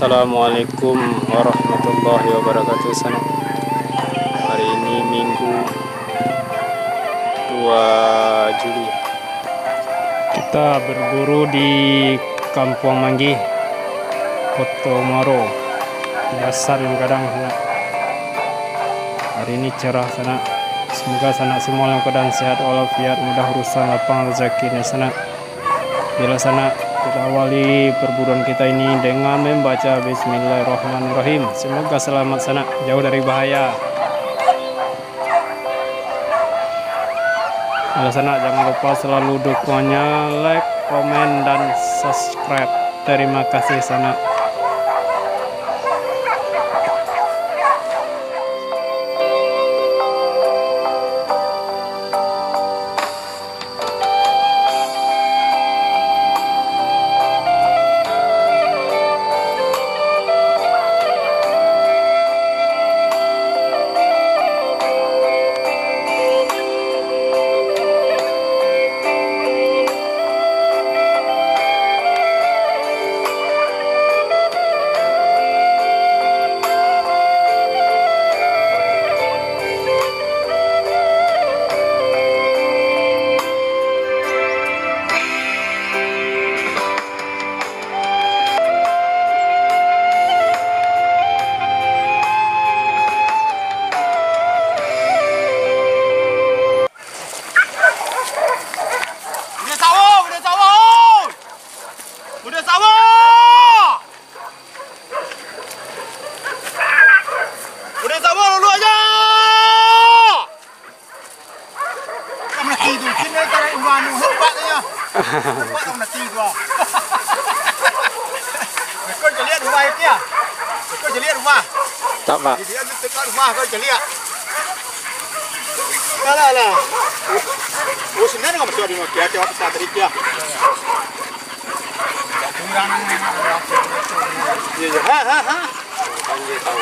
Assalamualaikum warahmatullahi wabarakatuh. Hari ini Minggu 2 Juli. Kita berburu di Kampung Manggi, Potomoro. Biasan kadang sana. Hari ini cerah sana. Semoga sana semua dalam keadaan sehat walafiat, mudah urusan, lapang rezeki sana. Bila sana kita awali perburuan kita ini dengan membaca Bismillahirrahmanirrahim. Semoga selamat sana, jauh dari bahaya. Bila sana jangan lupa selalu dukungannya, like, komen, dan subscribe. Terima kasih sana. Kau nak tidur. Kau jadi rumah itu ya? Kau jadi rumah? Tak pak. Dia dekat rumah kau jadi ya? Lah. Oh sebenarnya kau masih ada nak dia jawab saat tadi dia. Kurang. Ya. Ha. Panggil tahu.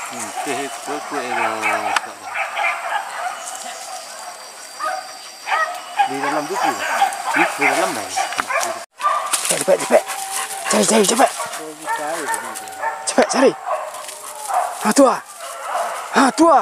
Di dalam buku. Di dalam bang. Cepet. Cari cepet. Cepet cari. Tua.